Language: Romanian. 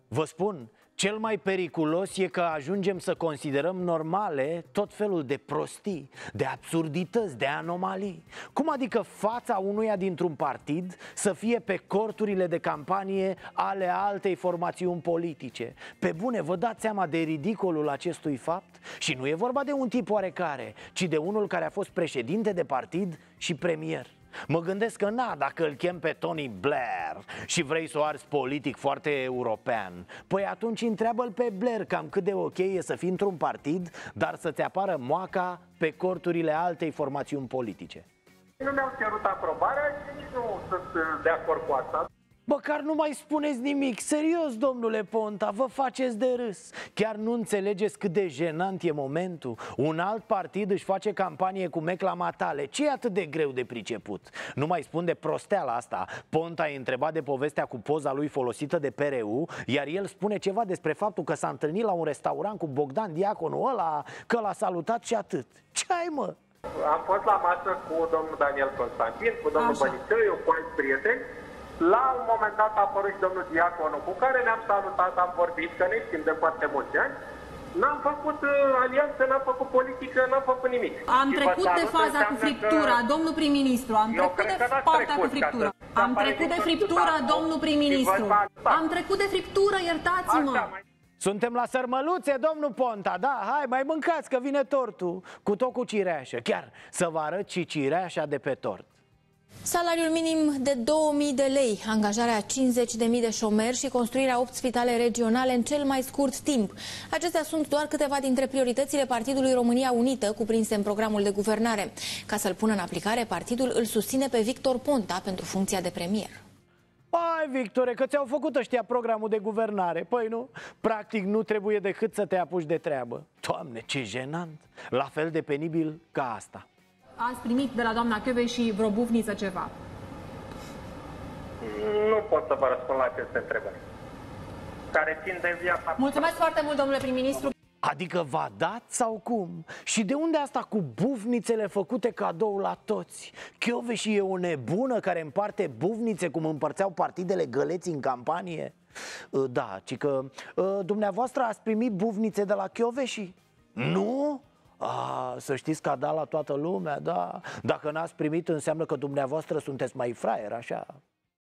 Vă spun, cel mai periculos e că ajungem să considerăm normale tot felul de prostii, de absurdități, de anomalii. Cum adică fața unuia dintr-un partid să fie pe corturile de campanie ale altei formațiuni politice? Pe bune, vă dați seama de ridicolul acestui fapt? Și nu e vorba de un tip oarecare, ci de unul care a fost președinte de partid și premier. Mă gândesc că dacă îl chem pe Tony Blair și vrei să o arzi politic foarte european, păi atunci întreabă-l pe Blair cam cât de ok e să fii într-un partid, dar să-ți apară moaca pe corturile altei formațiuni politice. Nu mi-au cerut aprobarea și nici nu sunt de acord cu asta. Măcar nu mai spuneți nimic, serios, domnule Ponta, vă faceți de râs. Chiar nu înțelegeți cât de jenant e momentul? Un alt partid își face campanie cu mecla matale. Ce e atât de greu de priceput? Nu mai spun de prosteala asta. Ponta e întrebat de povestea cu poza lui folosită de PRU, iar el spune ceva despre faptul că s-a întâlnit la un restaurant cu Bogdan Diaconu ăla, că l-a salutat și atât. Ce ai, mă? Am fost la masă cu domnul Daniel Constantin, cu domnul Bănițău, cu alți prieteni. La un moment dat a apărut și domnul Diaconu, cu care ne-am salutat, am vorbit, că ne știm de foarte mulți ani. N-am făcut alianță, n-am făcut politică, n-am făcut nimic. Am trecut de faza cu friptura, domnul prim-ministru. Am trecut de partea cu friptura. Am trecut de friptură, domnul prim-ministru. Am trecut de friptură, iertați-mă. Suntem la sărmăluțe, domnul Ponta, da, hai, mai mâncați că vine tortul. Cu tot cu cireașă, chiar să vă arăt și cireașa de pe tort. Salariul minim de 2000 de lei, angajarea 50.000 de șomeri și construirea 8 spitale regionale în cel mai scurt timp. Acestea sunt doar câteva dintre prioritățile Partidului România Unită cuprinse în programul de guvernare. Ca să-l pună în aplicare, partidul îl susține pe Victor Ponta pentru funcția de premier. Hai, Victore, că ți-au făcut ăștia programul de guvernare. Păi nu, practic nu trebuie decât să te apuci de treabă. Doamne, ce jenant, la fel de penibil ca asta. Ați primit de la doamna Kövesi vreo bufniță ceva? Nu pot să vă răspund la aceste întrebări care țin de viața. Mulțumesc foarte mult, domnule prim-ministru. Adică v-a dat sau cum? Și de unde asta cu bufnițele făcute cadou la toți? Kövesi e o nebună care împarte bufnițe cum împărțeau partidele găleți în campanie? Da, ci că dumneavoastră ați primit bufnițe de la Kövesi? Nu? Să știți că a dat la toată lumea, da. Dacă n-ați primit înseamnă că dumneavoastră sunteți mai fraier, așa.